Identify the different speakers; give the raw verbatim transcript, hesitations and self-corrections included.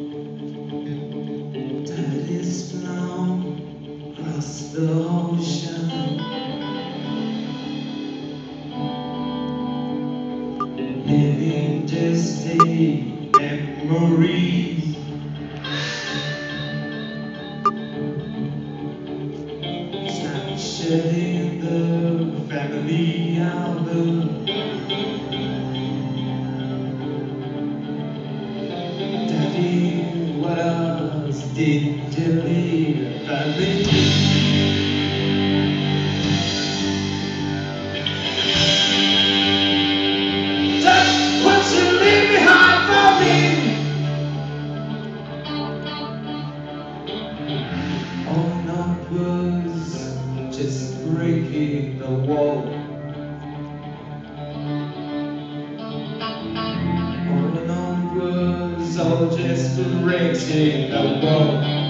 Speaker 1: Tide is flown across the ocean, living just a memories. Snapshot in the family album. Daddy, what else did you leave for me? Just what you leave behind for me. All numbers just breaking the wall. All numbers all just breaking the wall.